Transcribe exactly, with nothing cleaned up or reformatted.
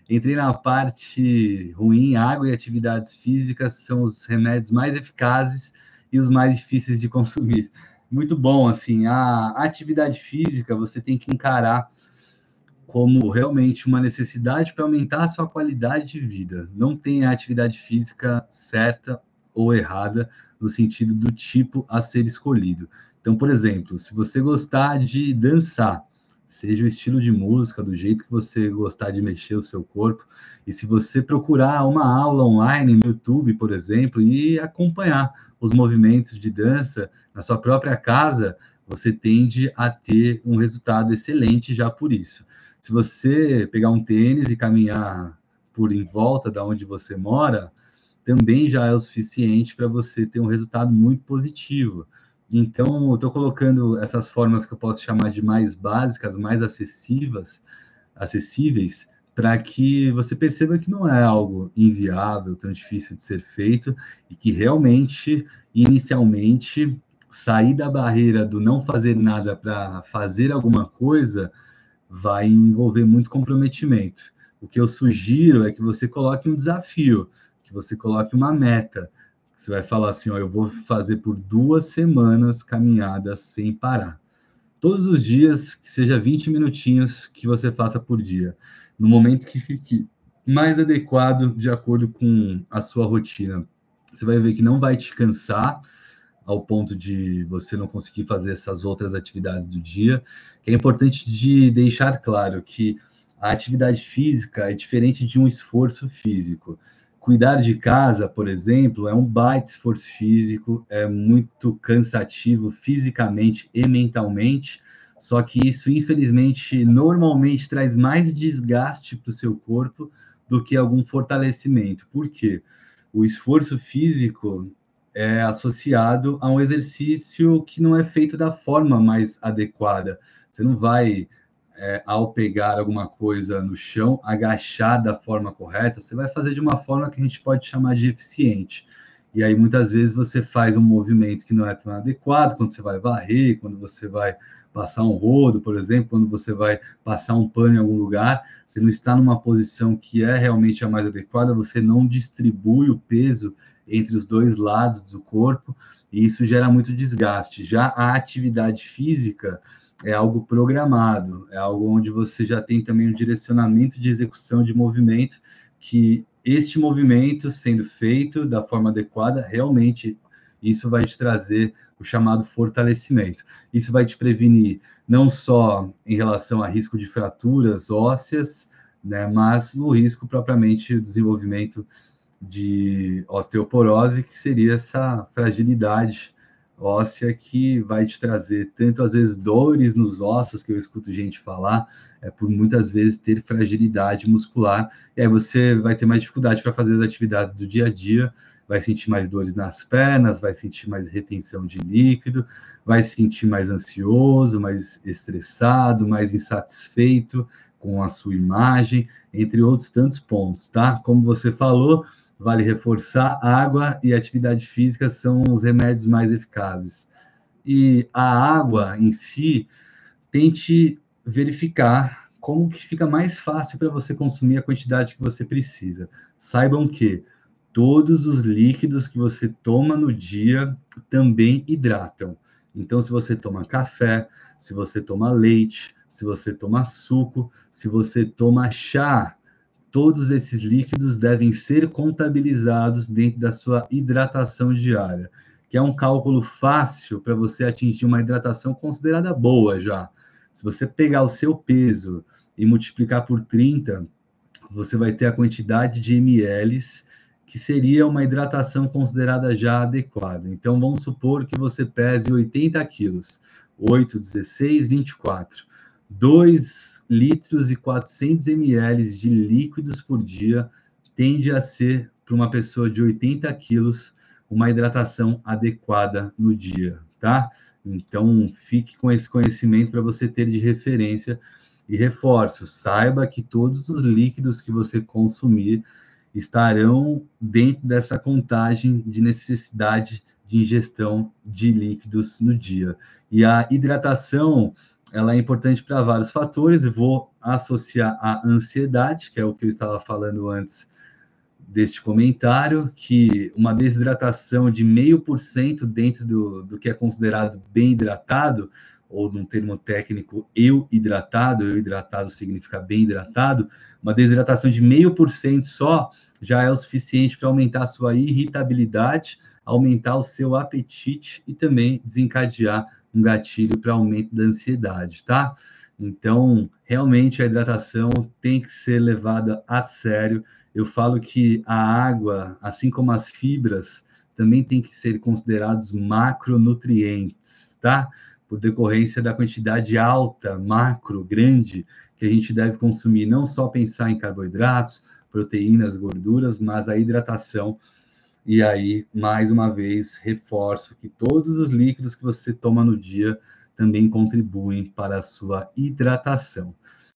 Entrei na parte ruim. Água e atividades físicas são os remédios mais eficazes e os mais difíceis de consumir. Muito bom, assim, a atividade física você tem que encarar como realmente uma necessidade para aumentar a sua qualidade de vida. Não tem a atividade física certa ou errada no sentido do tipo a ser escolhido. Então, por exemplo, se você gostar de dançar, seja o estilo de música, do jeito que você gostar de mexer o seu corpo, e se você procurar uma aula online no YouTube, por exemplo, e acompanhar os movimentos de dança na sua própria casa, você tende a ter um resultado excelente já por isso. Se você pegar um tênis e caminhar por em volta da onde você mora, também já é o suficiente para você ter um resultado muito positivo. Então, eu estou colocando essas formas que eu posso chamar de mais básicas, mais acessíveis, acessíveis, para que você perceba que não é algo inviável, tão difícil de ser feito, e que realmente, inicialmente, sair da barreira do não fazer nada para fazer alguma coisa vai envolver muito comprometimento. O que eu sugiro é que você coloque um desafio, que você coloque uma meta. Você vai falar assim, ó, eu vou fazer por duas semanas caminhadas sem parar. Todos os dias, que seja vinte minutinhos que você faça por dia, no momento que fique mais adequado de acordo com a sua rotina. Você vai ver que não vai te cansar, ao ponto de você não conseguir fazer essas outras atividades do dia, que é importante de deixar claro que a atividade física é diferente de um esforço físico. Cuidar de casa, por exemplo, é um baita esforço físico, é muito cansativo fisicamente e mentalmente, só que isso, infelizmente, normalmente traz mais desgaste para o seu corpo do que algum fortalecimento. Por quê? O esforço físico é associado a um exercício que não é feito da forma mais adequada. Você não vai, é, ao pegar alguma coisa no chão, agachar da forma correta, você vai fazer de uma forma que a gente pode chamar de eficiente. E aí, muitas vezes, você faz um movimento que não é tão adequado, quando você vai varrer, quando você vai passar um rodo, por exemplo, quando você vai passar um pano em algum lugar, você não está numa posição que é realmente a mais adequada, você não distribui o peso entre os dois lados do corpo, e isso gera muito desgaste. Já a atividade física é algo programado, é algo onde você já tem também um direcionamento de execução de movimento, que este movimento sendo feito da forma adequada, realmente isso vai te trazer o chamado fortalecimento. Isso vai te prevenir não só em relação a risco de fraturas ósseas, né, mas o risco propriamente do desenvolvimento de osteoporose, que seria essa fragilidade óssea que vai te trazer tanto, às vezes, dores nos ossos, que eu escuto gente falar, é, por muitas vezes ter fragilidade muscular, e aí você vai ter mais dificuldade para fazer as atividades do dia a dia, vai sentir mais dores nas pernas, vai sentir mais retenção de líquido, vai se sentir mais ansioso, mais estressado, mais insatisfeito com a sua imagem, entre outros tantos pontos, tá? Como você falou, vale reforçar, água e atividade física são os remédios mais eficazes. E a água em si, tente verificar como que fica mais fácil para você consumir a quantidade que você precisa. Saibam que todos os líquidos que você toma no dia também hidratam. Então, se você toma café, se você toma leite, se você toma suco, se você toma chá, todos esses líquidos devem ser contabilizados dentro da sua hidratação diária, que é um cálculo fácil para você atingir uma hidratação considerada boa já. Se você pegar o seu peso e multiplicar por trinta, você vai ter a quantidade de ml que seria uma hidratação considerada já adequada. Então, vamos supor que você pese oitenta quilos, oito, dezesseis, vinte e quatro. dois litros e quatrocentos mililitros de líquidos por dia tende a ser, para uma pessoa de oitenta quilos, uma hidratação adequada no dia, tá? Então, fique com esse conhecimento para você ter de referência. E reforço, saiba que todos os líquidos que você consumir estarão dentro dessa contagem de necessidade de ingestão de líquidos no dia. E a hidratação ela é importante para vários fatores, e vou associar a ansiedade, que é o que eu estava falando antes deste comentário, que uma desidratação de meio por cento dentro do, do que é considerado bem hidratado, ou num termo técnico, eu hidratado, eu hidratado significa bem hidratado, uma desidratação de meio por cento só já é o suficiente para aumentar a sua irritabilidade, aumentar o seu apetite e também desencadear um gatilho para aumento da ansiedade, tá? Então, realmente a hidratação tem que ser levada a sério. Eu falo que a água, assim como as fibras, também tem que ser considerados macronutrientes, tá? Por decorrência da quantidade alta, macro, grande, que a gente deve consumir, não só pensar em carboidratos, proteínas, gorduras, mas a hidratação. E aí, mais uma vez, reforço que todos os líquidos que você toma no dia também contribuem para a sua hidratação.